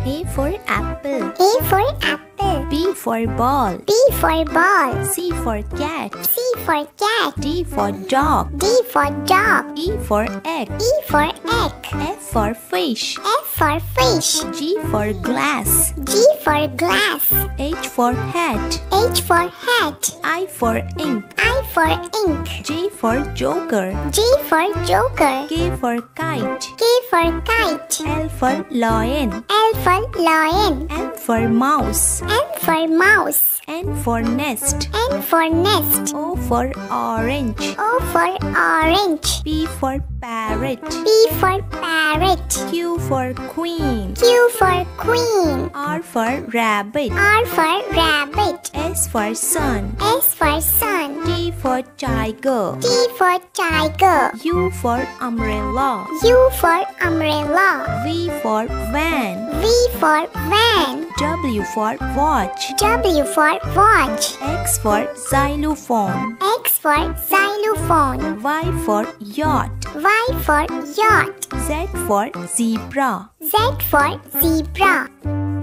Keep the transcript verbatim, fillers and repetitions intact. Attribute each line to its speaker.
Speaker 1: A for apple.
Speaker 2: A for apple.
Speaker 1: B for ball.
Speaker 2: B for ball.
Speaker 1: C for cat.
Speaker 2: C for cat.
Speaker 1: D for dog.
Speaker 2: D for dog.
Speaker 1: E for egg.
Speaker 2: E for egg.
Speaker 1: F for fish.
Speaker 2: F for fish.
Speaker 1: G for glass.
Speaker 2: G for glass.
Speaker 1: H for hat.
Speaker 2: H for hat.
Speaker 1: I for ink.
Speaker 2: I for ink.
Speaker 1: J for joker.
Speaker 2: J for joker.
Speaker 1: K for kite.
Speaker 2: K for kite.
Speaker 1: L for lion.
Speaker 2: L for lion.
Speaker 1: M for mouse.
Speaker 2: M for mouse.
Speaker 1: N for nest.
Speaker 2: N for nest.
Speaker 1: O for orange.
Speaker 2: O for orange.
Speaker 1: P for parrot.
Speaker 2: P for parrot.
Speaker 1: Q for queen.
Speaker 2: Q for queen.
Speaker 1: R for rabbit.
Speaker 2: R for rabbit.
Speaker 1: S for sun.
Speaker 2: S for sun.
Speaker 1: T for tiger.
Speaker 2: T for tiger.
Speaker 1: U for umbrella.
Speaker 2: U for umbrella.
Speaker 1: V for van.
Speaker 2: V for van.
Speaker 1: W for watch.
Speaker 2: W for watch.
Speaker 1: X for xylophone.
Speaker 2: X for xylophone.
Speaker 1: Y for yacht.
Speaker 2: Y for yacht.
Speaker 1: Z for zebra.
Speaker 2: Z for zebra.